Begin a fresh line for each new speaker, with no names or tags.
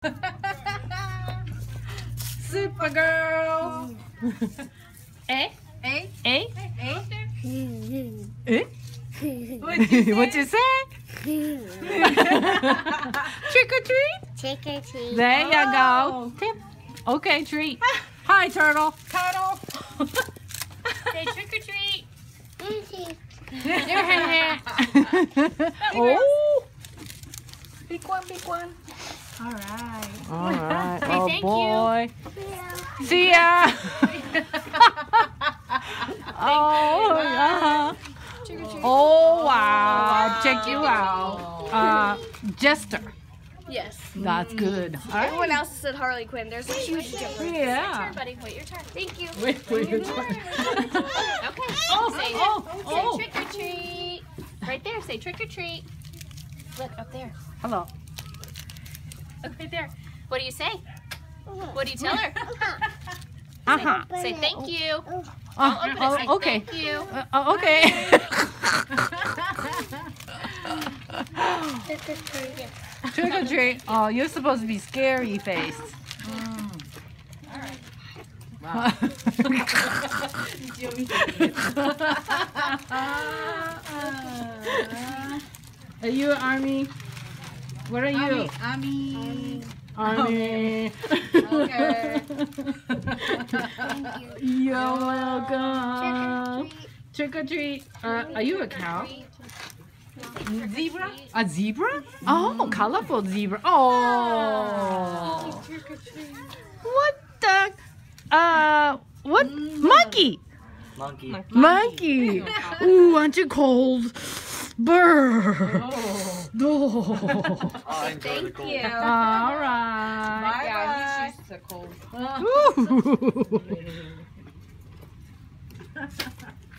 Supergirl. A?
A?
A?
A?
Eh? What'd you say? Trick or treat?
Trick or treat.
There you go. Tip. Okay, treat. Hi, turtle.
Turtle.
Say trick or treat.
Oh.
Big one. All right.
All right.
Say
Oh
thank
boy. See ya. Oh,
Trick or treat.
oh wow. Check you out. Jester.
Yes.
That's good. All right.
Everyone else said Harley Quinn. There's a huge difference.
Yeah.
Buddy, wait your turn. Thank you.
Wait, your turn.
Okay. Say trick or treat. Right there. Say trick or treat. Look up there.
Hello.
Look right there. What do you say? What do you tell her? Say thank you. I'll open it. Say
okay.
thank you.
Okay. Trick or treat. Oh, you're supposed to be scary faced.
All right.
Wow. Are you Army? What are you?
Army.
Army.
Okay.
You're welcome. Trick or treat. Are you a cow?
Zebra.
A zebra? Oh, colorful zebra. Oh. What the? What? Monkey. Monkey. Ooh, aren't you cold? Brr. Oh.
Thank you.
All right.
Bye.
Yeah, he's used to cold.
Ooh.